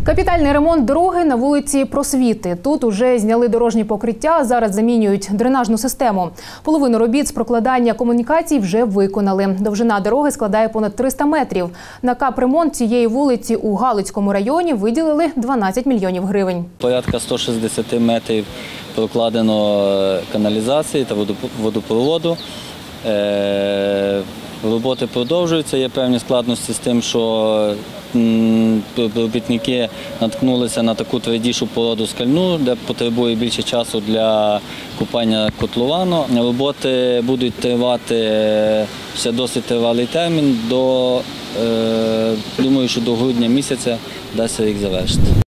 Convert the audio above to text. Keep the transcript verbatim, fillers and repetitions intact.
Капітальний ремонт дороги на вулиці Просвіти. Тут уже зняли дорожні покриття, зараз замінюють дренажну систему. Половину робіт з прокладання комунікацій вже виконали. Довжина дороги складає понад триста метрів. На капремонт цієї вулиці у Галицькому районі виділили дванадцять мільйонів гривень. Порядка ста шістдесяти метрів прокладено каналізації та водопроводу. Роботи продовжуються, є певні складності з тим, що робітники наткнулися на таку твердішу породу скальну, де потребує більше часу для копання котловану. Роботи будуть тривати ще досить тривалий термін, до, думаю, що до грудня місяця вдасться їх завершити.